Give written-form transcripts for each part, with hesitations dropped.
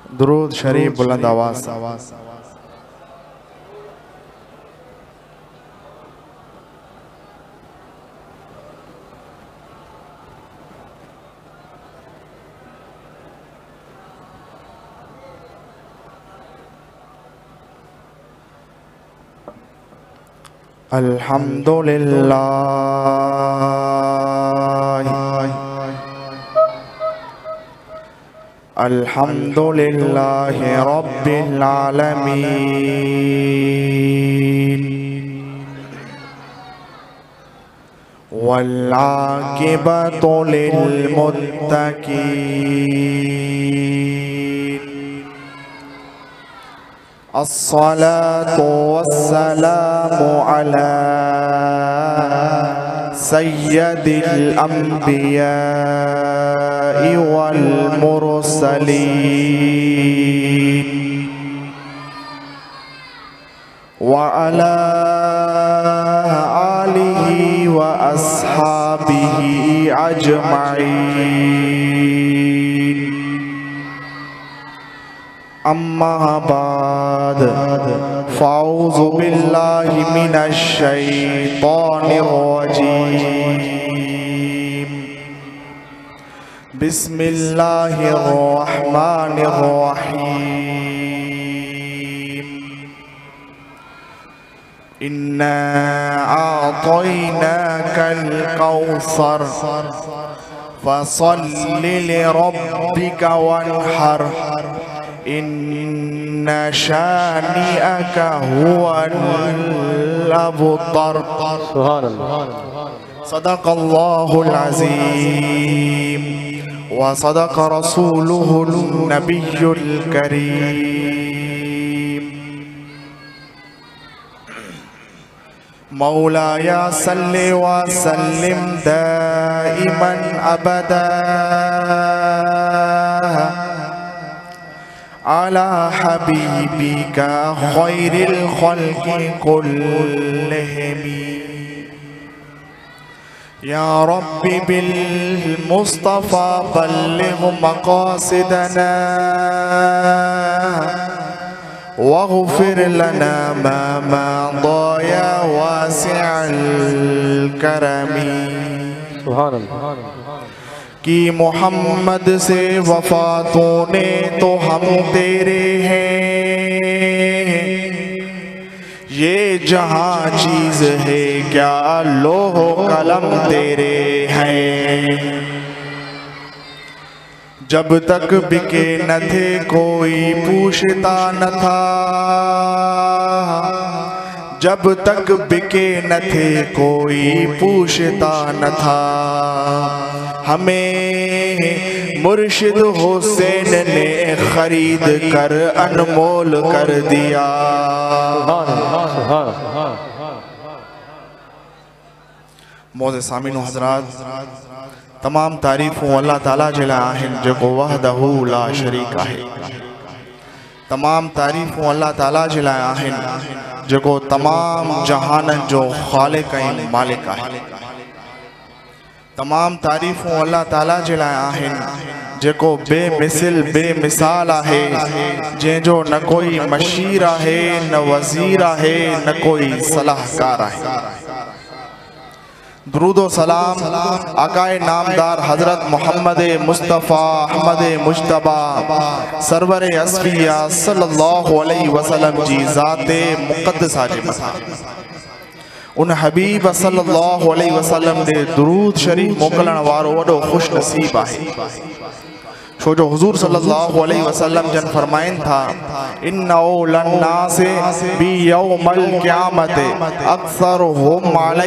दुरूद शरीफ बुलंद आवाज़। अल्हम्दुलिल्लाह रब्बिल आलमीन वल आक़िबतु लिल मुत्तक़ीन अस्सलातु वस्सलामु अला सय्यदिल अंबिया वल मुरसलीन व अला आलिहि व अस्हाबिहि अजमाइन। अम्मा बाद फ़ाऊज़ु बिल्लाहि मिनश शैतानिर रजीम। बिस्मिल्लाहिर रहमानिर रहीम। इन्ना आतैनाकल कौसर फसल्लि लिरब्बिका वन्हर इन्ना शानिअका हुवल अबतर। सदक़ल्लाहुल अज़ीम व सदक़ रसूलुहुन नबियुल करीम। मौलाया सल्लि व सल्लिम दाइमन अबदा अला हबीबिका खैरिल खल्क़ि कुल्लिहिम। या रब्बी बिल मुस्तफ़ा बल्लिग़ मक़ासिदना वग़फ़िर लना मा मदा या वासिअल करमी। सुभान अल्लाह। कि मोहम्मद से वफा तूने तो हम तेरे हैं, ये जहाँ चीज़ है क्या लोहो कलम तेरे हैं। जब तक बिके न थे कोई पूछता न था, जब तक बिके न थे कोई पूछता न था। हमें मुर्शिद हुसैन ने खरीद कर अनमोल कर दिया। मौज़े सामीन हज़रात, तमाम तारीफ़ूं अल्लाह ताला जे लाइ आहिनि जेको वहदहू ला शरीक आहे। तमाम तारीफ़ूं अल्लाह ताला जे लाइ आहिनि जेको तमाम जहाननि जो ख़ालिक़ ऐं मालिक आहे। तमाम तारीफ़ूं अल्लाह ताला जे लाइ आहिनि जेको बेमिसल बेमिसाल आहे, जंहिंजो न कोई मशीर आहे न वज़ीर आहे न कोई सलाहकार आहे। दुरूदो सलाम आकाए नामदार हज़रत मोहम्मद मुस्तफ़ा अहमद मुज्तबा सरवर अस्फिया सल्लल्लाहु अलैहि वसल्लम जी ज़ाते मुक़द्दसा जे मथां उन हबीब सल्लल्लाहु अलैहि वसल्लम दे दुरूद शरीफ मोकलण वारो वॾो खुश नसीब आहे। छो जो हुजूर सल्लल्लाहु अलैहि वसल्लम जन फरमाइन था, इन्नहु लन्नासे बि यौमल क़यामत अक्सरुहुम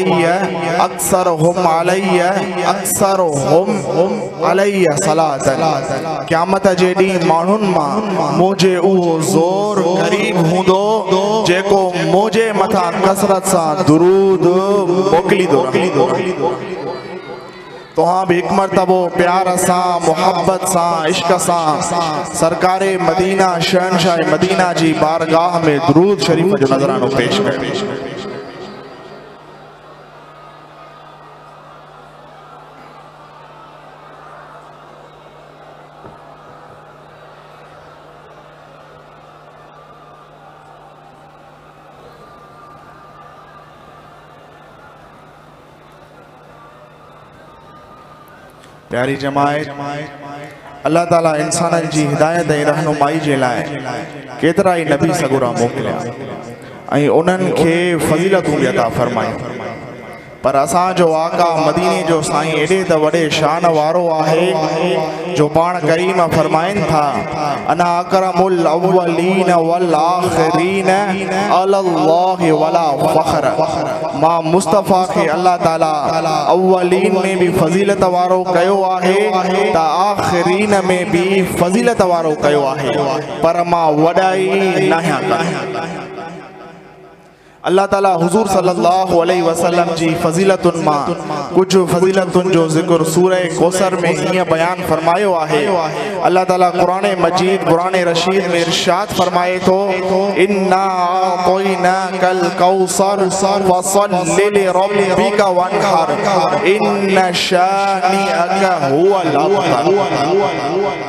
अलैया सलातन। क़यामत जे ॾींहुं माण्हुनि मां मुझे उहो ज़ोर क़रीब हूंदो जेको मुझे मथां कसरत सां दुरूद मोकिलींदो रहींदो। तोहां भी एक मरतबो प्यार सां मोहब्बत सां इश्क सां सरकारे मदीना शहनशाह मदीना जी बारगाह में दुरूद शरीफ जो नजरानो पेश कयो। प्यारी जमायत, अल्लाह ताला इंसाननि जी हिदायत ऐं रहनुमाई जे लाइ केतिरा ई नबी सगुरा मोकिलिया ऐं उन्हनि खे फज़ीलतूं बि अता फरमायूं। पर असांजो आका मदीने जो साईं एॾे त वॾे शान वारो आहे जो पाण करीम फरमाइनि था, अना अकरमुल अव्वलीन वल आखिरीन अलल्लाहि वला फ़ख्र। मां मुस्तफ़ा खे अल्लाह ताला अव्वलीन में भी फज़ीलत वारो कयो आहे त आखिरीन में भी फज़ीलत वारो कयो आहे, पर मां वॾाई न आहियां कई। अल्लाह ताला हुजूर सल्लल्लाहु अलैहि वसल्लम जी फज़ीलतुन मां कुछ फज़ीलतुन जो ज़िक्र सूरह कौसर में हीअं बयान फरमायो आहे। अल्लाह ताला कुरान मजीद कुरान रशीद में इरशाद फरमाए थो, इन्ना अतैनाकल कौसर फसल्लि लिरब्बिका वन्हर इन्न शानिअका हुवल अब्तर।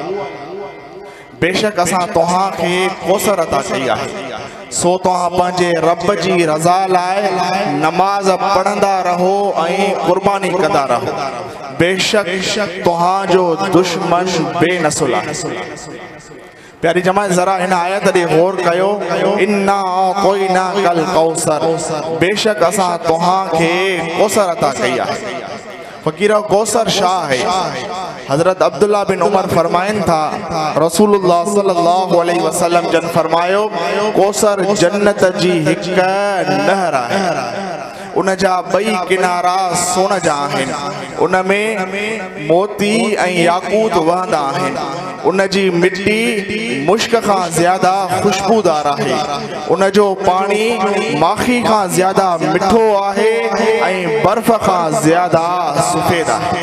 बेशक असां तोहां खे कौसर अता कई आहे, सो तोहां पंहिंजे रब जी रज़ा लाइ नमाज पढ़ंदा रहो ऐं कुर्बानी कंदा रहो। बेशक तोहां जो दुश्मन बेनसुल आहे। प्यारी जमात, जरा इन आयत ॾे गौर कयो, इन्ना अतैनाकल कौसर, बेशक असां तोहां खे कौसर अता कई आहे। फ़कीर कौसर शाह है। हजरत अब्दुल्ला बिन उमर फरमाइन था, रसूलुल्लाह सल्लल्लाहु अलैहि वसल्लम जन फरमायो, कौसर जन्नत जी हिक नहर है, उन जा बई किनारा सोन जा आहिनि, उन में मोती ऐं याकूत वहंदा आहिनि, उन जी मिट्टी मुश्क खां ज़्यादा खुशबूदार आहे, उन जो पानी माखी खां ज़्यादा मिठो आहे ऐं बर्फ़ खां ज़्यादा सफ़ेद आहे।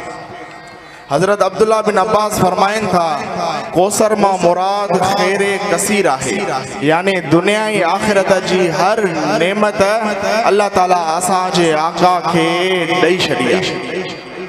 हजरत अब्दुल्ला बिन अब्बास फरमाइन था, कौसर मां मुराद खैर कसीर आहे, यानी दुनिया ऐं आखिरत जी हर नेमत अल्लाह ताला असांजे आका खे ॾेई छॾी आहे।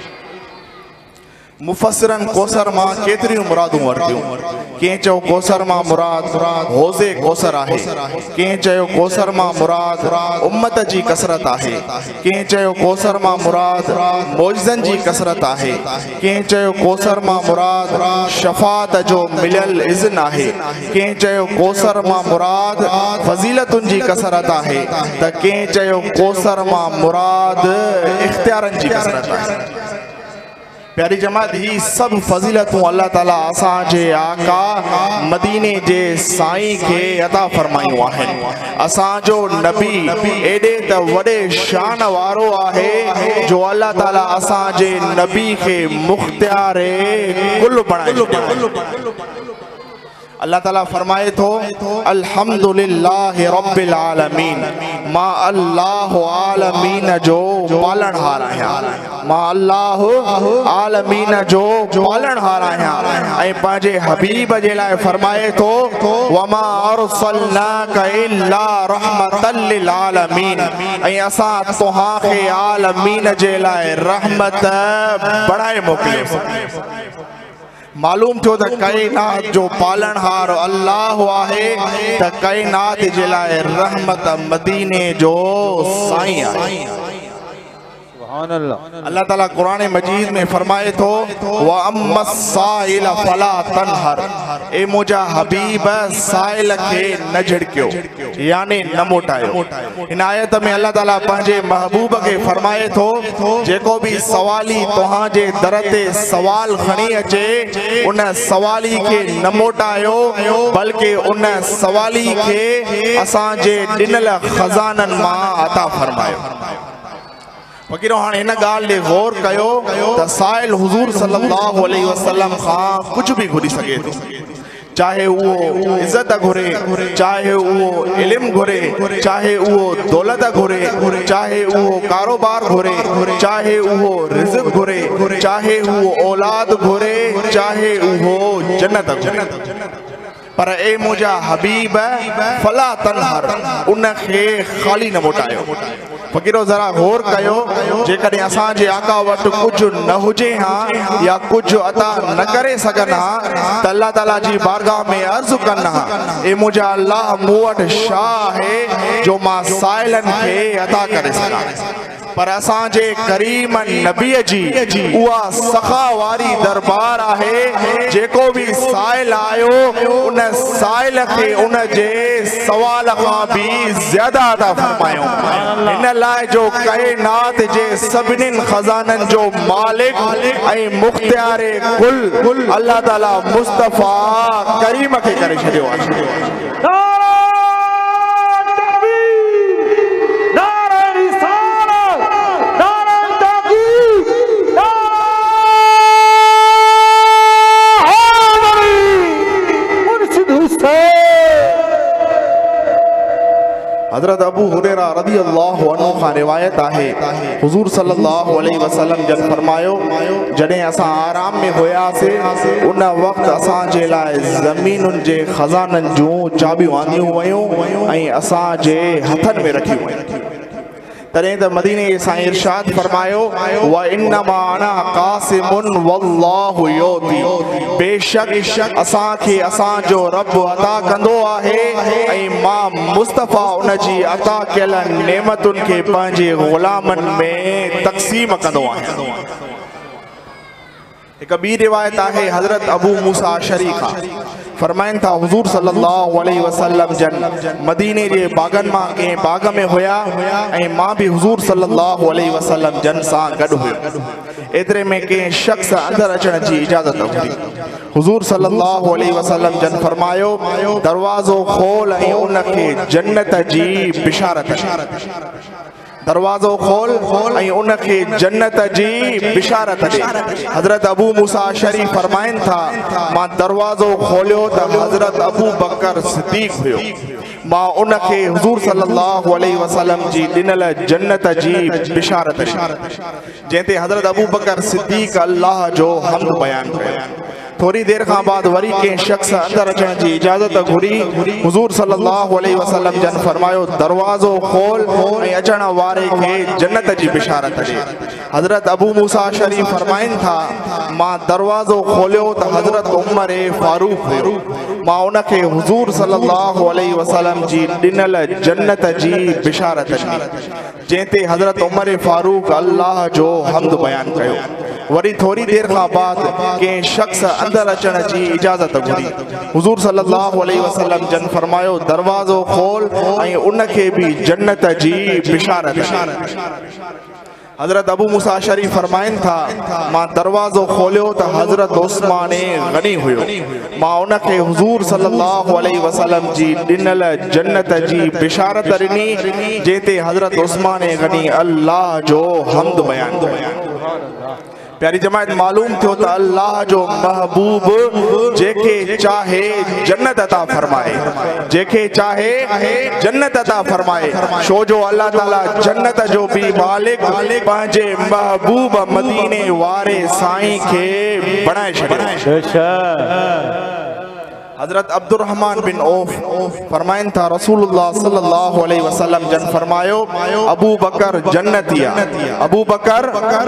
मुफस्सिरन कौसर मां केतिरियूं मुरादूं वरतियूं। कंहिं चयो कौसर मां मुराद हौज़े कौसर आहे, कंहिं चयो कौसर मां मुराद उम्मत जी कसरत आहे, कंहिं चयो कौसर मां मुराद मौजज़नि जी कसरत आहे, कंहिं चयो कौसर मां मुराद शफ़ाअत जो मिलियल इज़्न आहे, कंहिं चयो कौसर मां मुराद फज़ीलतुनि जी कसरत आहे, त कंहिं चयो कौसर मां मुराद इख्तियारनि जी कसरत आहे। प्यारी जमात, ही सब फज़ीलतूं अल्लाह ताला असांजे आका मदीने जे साईं खे अता फरमायूं आहिनि। असांजो नबी एॾे त वॾे शान वारो आहे जो अल्लाह ताला असांजे नबी खे मुख्तियारे कुल बणायो। अल्लाह ताला फरमाए थो, अल्हम्दुलिल्लाहि रब्बिल आलमीन, मां अल्लाह आलमीन जो पालनहार आहियां, मां अल्लाह आलमीन जो पालनहार आहियां। ऐं पंहिंजे हबीब जे लाइ फरमाए थो, वमा अरसलनाका इल्ला रहमतल लिल आलमीन, ऐं असां तोहां खे आलमीन जे लाइ रहमत बणाए मोकिलियो। मालूम थियो त काइनात जो पालनहार अल्लाह आहे, त काइनात जे लाइ रहमत मदीने जो साईं आहे। अल्लाह ताला कुरान मजीद में फरमाए थो, व अम्मा साइल फला तनहर, ए मुंहिंजा हबीब साइल खे न झिड़कियो, यानी न मोटायो। इन आयत में अल्लाह ताला पंहिंजे महबूब खे फरमाए थो, जेको भी सवाली तव्हांजे दर ते सवाल खणी अचे, उन सवाली खे न मोटायो, बल्कि उन सवाली खे असांजे ॾिनल खज़ाननि मां अता फरमायो। फ़कीरो, हाणे हिन ॻाल्हि ॾे गौर कयो त साइल हुज़ूर सल्लल्लाहु अलैहि वसल्लम खां कुझु बि घुरी सघे थो, चाहे उहो इज़त घुरे, चाहे उहो इल्म घुरे, चाहे उहो दौलत घुरे, चाहे उहो कारोबार घुरे, चाहे उहो रिज़्क़ घुरे, चाहे उहो औलाद घुरे, चाहे उहो जन्नत घुरे। पर ए मुंहिंजा हबीब फला तनहर, उनखे ख़ाली न मोटायो। फ़कीरो, ज़रा गौर कयो, जेकॾहिं असांजे आका वटि कुझु न हुजे हा या कुझु अता न करे सघनि हा, त अल्लाह ताला जी बारगाह में अर्ज़ु कनि हा, ए मुंहिंजा अल्लाह मूं वटि छा आहे जो मां साइलनि खे अता करे सघां। पर असांजे करीम नबी जी उहा सखा वारी दरबार आहे जेको भी साइल आयो उन साइल के उन जे सवाल खां भी ज्यादा अता फरमायो इन लाए जो कायनात जे सभिनिन खजानन जो मालिक ऐं मुख्तियार कुल अल्लाह ताला मुस्तफा करीम के करे छडियो आहे। हजरत अबू हुरैरा रज़ियल्लाहु अन्हु खां रिवायत आहे हुजूर सल्लल्लाहु अलैहि वसल्लम जन फरमायो जॾहिं असां आराम में हुयासीं उन वक़्त असांजे लाइ ज़मीनुनि जे खज़ाननि जूं चाबियूं आंदियूं वयूं ऐं असांजे हथनि में रखियूं वयूं। तॾहिं त मदीने सां इरशाद फरमायो व इन्नमा अना क़ासिमुन वल्लाहु योती बेशक असांखे असांजो रब अता कंदो आहे ऐं मां मुस्तफ़ा उन जी अता कयल नेमतुनि खे पंहिंजे ग़ुलामनि में तक़सीम कंदो आहियां। एक ॿी रिवायत आहे हज़रत अबू मूसा अशरी खां फरमाइन था हुजूर सल्लल्लाहु अलैहि वसल्लम जन मदीने जे बागन मां के बाग में हुया ऐं मां भी हुजूर सल्लल्लाहु अलैहि वसल्लम जन सां गॾु हुयो। एतिरे में के शख्स अंदर अचण जी इजाज़त हुई। हुजूर सल्लल्लाहु अलैहि वसल्लम जन फरमायो दरवाज़ो खोल ऐं उन खे जन्नत जी बिशारत दरवाज़ो खोल ऐं उन खे जन्नत जी बिशारत दे। हज़रत अबू मूसा अशरी फरमाइन था मां दरवाज़ो खोलियो त हज़रत अबू बकर सिद्दीक़ हुयो। मां उन खे हुजूर सल्लल्लाहु अलैहि वसल्लम जी ॾिनल जन्नत जी बिशारत जंहिं ते हज़रत अबू बकर सिद्दीक़ अल्लाह जो हम्द बयान कयो। थोड़ी देर खां बाद वरी के शख्स अंदर अचण जी इजाज़त घुरी। हुजूर सल्लल्लाहु अलैहि वसल्लम जन फरमायो दरवाज़ो खोल ऐं अचण वारे खे जन्नत जी बिशारत दे। हज़रत अबू मूसा अशरी फरमाइन था मां दरवाज़ो खोलियो त हज़रत उमर फारूक हुयो। मां उन खे हुजूर सल्लल्लाहु अलैहि वसल्लम जी ॾिनल जन्नत जी बिशारत ॾिनी जंहिं ते हज़रत उमर फारूक अल्लाह जो हम्द बयान कयो। वरी थोड़ी देर खां बाद के शख्स अंदर अचण जी इजाज़त घुरी। हुजूर सल्लल्लाहु अलैहि वसल्लम जन फरमायो दरवाज़ो खोल ऐं उन खे भी जन्नत जी बिशारत। हज़रत अबू मूसा अशरी फरमाइन था मां दरवाज़ो खोलियो त हज़रत उस्मान गनी हुयो। मां उन खे हुजूर सल्लल्लाहु अलैहि वसल्लम जी ॾिनल जन्नत जी बिशारत ॾिनी जंहिं ते हज़रत उस्मान गनी अल्लाह जो हम्द बयान कयो। प्यारी जमात मालूम थियो त अल्लाह जो महबूब जेके चाहे जन्नत अता फरमाए जेके चाहे जन्नत अता फरमाए छो जो अल्लाह ताला जन्नत जो भी मालिक पंहिंजे महबूब मदीने वारे साईं खे बणाए छॾियो। हज़रत अब्दुर्रहमान बिन औफ फरमाइन था रसूलुल्लाह सल्लल्लाहु अलैहि वसल्लम जन फरमायो अबू बकर जन्नतिया अबू बकर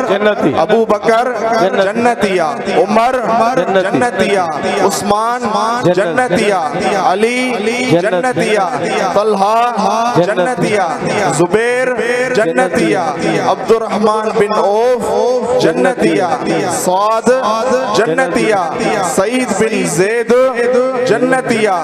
जन्नतिया उमर जन्नतिया उस्मान जन्नतिया अली जन्नतिया तलहा जन्नतिया जुबैर जन्नतिया अब्दुर्रहमान बिन औफ जन्नतिया साद जन्नतिया सईद बिन ज़ैद जन्नतिया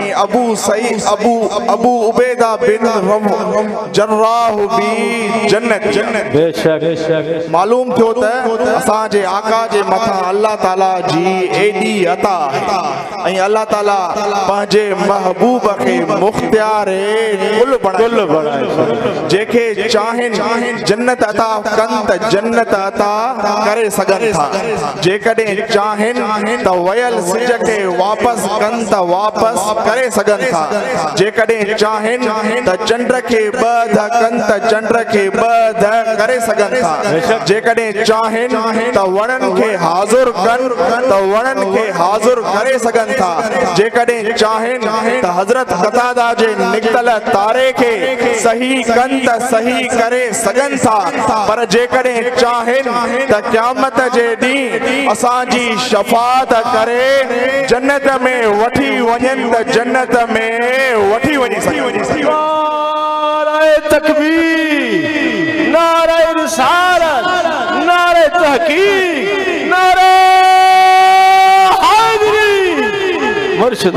अबू उबैदा बिन जर्राह भी जन्नत। बेशक मालूम थियो त असांजे आका जे मथां अल्लाह ताला जी एडी अता ऐं अल्लाह ताला पंहिंजे महबूब खे मुख्तियार कुल बणाए जेके चाहनि जन्नत अता कनि त जन्नत अता करे सघनि था। जेकॾहिं चाहनि त वयल सिज खे वापसि कनि त वापस करे सघनि था। जेकॾहिं चाहनि त चंड खे ॿध कनि त चंड खे ॿध करे सघनि था। जेकॾहिं चाहनि त वणनि खे हाज़ुर कनि त वणनि खे हाज़ुर करे सघनि था। जेकॾहिं चाहनि त हज़रत क़तादा जे निकितल तारे खे सही कनि त सही करे सघनि था। पर जेकॾहिं चाहनि त क़यामत जे ॾींहुं असांजी शफ़ाअत करे जन्नत में वठी वञनि त जन्नत में वठी वञी सघनि। नारे तकबीर नारे तहकीक, नारे हैदरी, मुर्शिद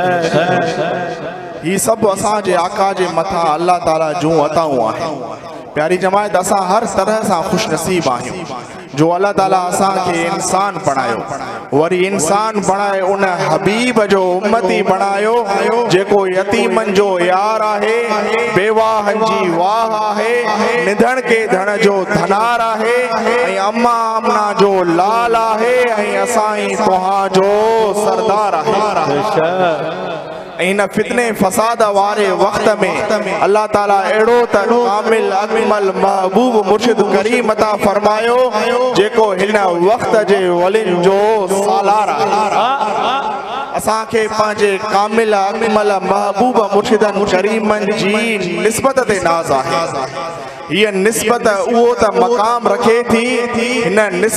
हुसैन। ये सब असांजे आका जे मथा अल्लाह ताला जूं अताऊं आहिनि। प्यारी जमायत, असां हर तरह सां खुश नसीब आहियूं जो अल्लाह ताला असांखे इंसान बणायो, वरी इंसान बणाए उन हबीब जो उम्मती बणायो जेको यतीमन जो यार आहे, बेवाहन जी वाह आहे, निधन के धन जो धनार आहे, ऐं अम्मा आमना जो लाल आहे, ऐं असां तोहां जो सरदार आहे। इन फितने फसाद वारे वक्त में अल्लाह ताला एड़ो त कामिल अकमल महबूब मुर्शिद करीम अता फरमायो जेको हिन वक्त जे वलिन जो सालार आहे। असांखे पंहिंजे कामिल अकमल महबूब मुर्शिदन करीमन जी निस्बत ते नाज़ आहे। ये निस्बत उहो त मकाम रखे थी। हिन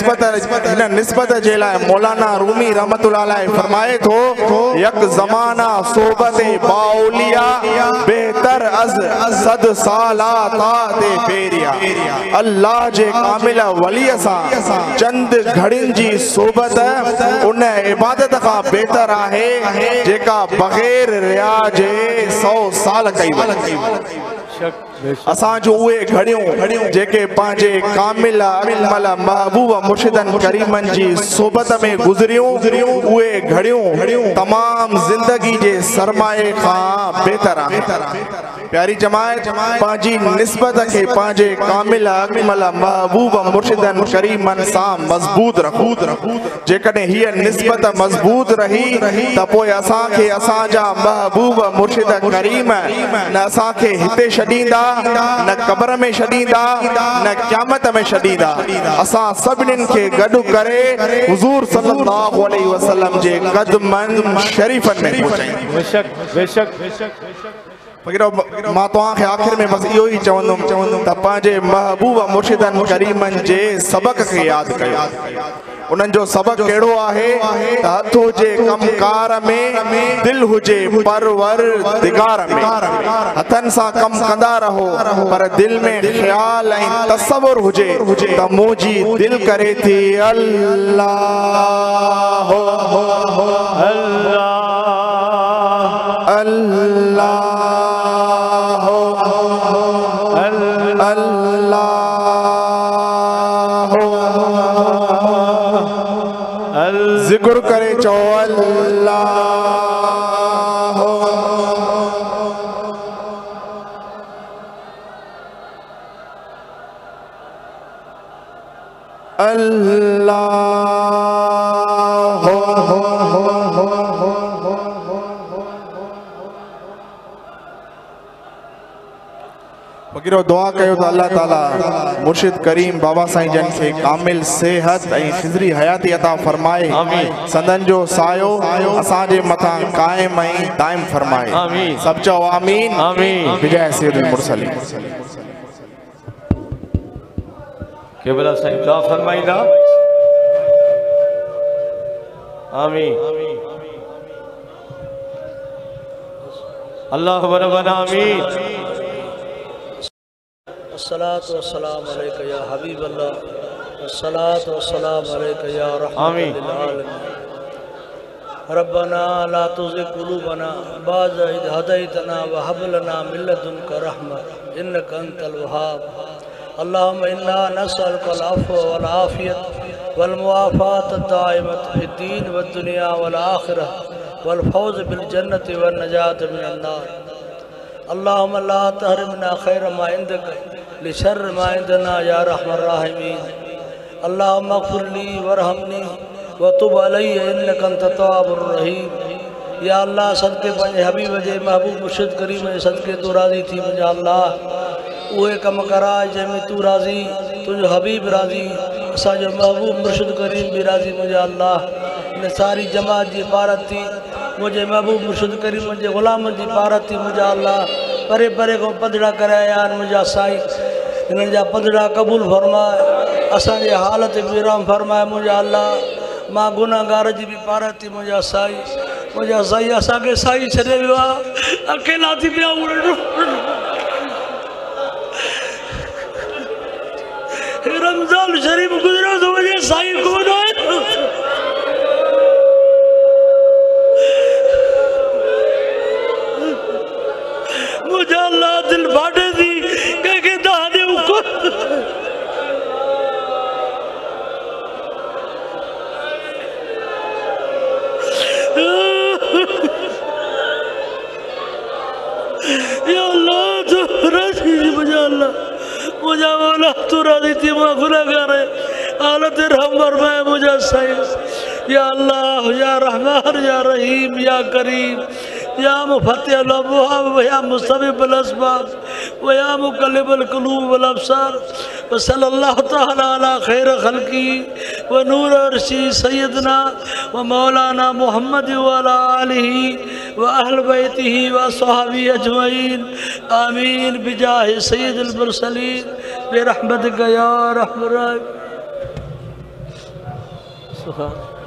निस्बत जे लाइ मौलाना रूमी रहमतुल्लाह अलैह फरमाए थो, यक ज़माना सोबत बाउलिया बेहतर अज़ सद साला ताते फेरिया। अल्लाह जे कामिल वलीअ सां चंद घड़िन जी सोबत उन इबादत खां बेहतर आहे जेका बग़ैर रिया जे 100 साल कई वई। असां जो उहे घड़ियूं जेके पंहिंजे कामिल अकमल महबूब मुर्शिदन करीमन जी सोबत में गुज़रियूं, उहे घड़ियूं तमाम ज़िंदगी जे सरमाए खां बेहतर आहिनि। प्यारी जमायत, पंहिंजी निस्बत खे पंहिंजे कामिल अकमल महबूब मुर्शिदन करीमन सां मज़बूत रखो। जेकॾहिं हीअ निस्बत मज़बूत रही त पोइ असांखे असांजा महबूब मुर्शिद करीम न असांखे हिते छॾींदा, न कब्र में छॾींदा, न क़यामत में छॾींदा। असां सभिनीनि खे गॾु करे हुज़ूर सल्लल्लाहु अलैहि वसल्लम जे क़दमन शरीफ़न में पहुचाईंदा। बेशक बेशक बेशक। मां तव्हांखे आख़िर में बस इहो ई चवंदुमि त पंहिंजे महबूब मुर्शिदन करीमन जे सबक खे यादि कयो। उन्हनि जो सबक कहिड़ो आहे त हथ हुजे कमकार में, दिल हुजे परवरदिगार में। हथनि सां कम कंदा रहो पर दिल में ख़्याल ऐं तसव्वुर हुजे त मुंहिंजी दिल करे थी अल्लाह अल्लाह जिक्र करे चो अल्लाह अल्लाह वकीरो दुआ कयो त अल्लाह ताला मुर्शिद करीम बाबा साईं जन खे कामिल सेहत ऐं खिज़री हयाती अता फरमाए। संदन जो सायो असांजे मथां कायम ऐं दाइम फरमाए। सब चओ आमीन आमीन बिजाए सैयदुल मुरसलीन। केवला साईं दुआ फरमाईंदा। आमीन अल्लाह रब्बना आमीन। अस्सलातु वस्सलामु अलैका या हबीब अल्लाह, अस्सलातु वस्सलामु अलैका या रहमतुल आलमीन। रब्बना ला तुज़िग़ क़ुलूबना बअद इज़ हदैतना व हब लना मिन लदुनका रहमा इन्नका अंतल वहाब। अल्लाहुम्मा इन्ना नस्अलुकल अफ़्व वल आफ़ियत वल मुआफ़ात दाइमत फ़िद्दीन वद दुनिया वल आखिरह वल फ़ौज़ बिल जन्नति वन नजात मिनन नार। अल्लाहुम्मा ला तहरिमना खैर मा इंदक लिशर्र मा इंदना या रहमर राहिमीन। अल्लाहुम्मा ग़फ़िर ली वरहमनी व तुब अलैया इन्नका अंत तव्वाबुर रहीम। या अल्लाह सदके पंहिंजे हबीब जे महबूब मुर्शिद करीम जे सदके तू राज़ी थी मुंहिंजा अल्लाह। उहे कम कराए जंहिंमें तू राज़ी, तुंहिंजो हबीब राज़ी, असांजो महबूब मुर्शिद करीम भी राज़ी मुंहिंजा अल्लाह। इन सारी जमात जी हिफ़ाज़त थी मुझे महबूब मुर्शिद करीम मुझे ग़ुलामनि जी पारत थी मुंहिंजा अल्लाह। परे परे को पदड़ा कराया आहिनि मुंहिंजा साईं, इन्हनि जा पदड़ा क़बूल फरमाए, असांजे हालत बि रहम फरमाए मुंहिंजा अल्लाह। मां गुनाहगार जी बि पारत थी मुंहिंजा साईं। मुंहिंजा साईं असांखे साईं छॾे वियो आहे, अकेला थी पिया रमजान शरीफ गुजरा तो मुझे साई कौन है? मुझे अल्लाह दिल बाटे दी के दाने को या अल्लाह तो राजी मुझे अल्लाह मुझे मौला तो राजी थी माँ गुनहगार है हालत रहम फरमाए मुझे सही या अल्लाह या रहमान या रहीम या करीम या मुफत्तिह अल-अबवाब या मुस्तबिब अल-असबाब व या मुक़ल्लिबल क़ुलूब वल अबसार व सल्लल्लाहु तआला अला खैर खल्क़ी व नूर अर्शी सय्यदना व मौलाना मुहम्मद व अला आलिही व अहल बैतिही व सहाबी अजमईन आमीन बिजाह सय्यिदिल मुरसलीन बिरहमतिका या रहमान।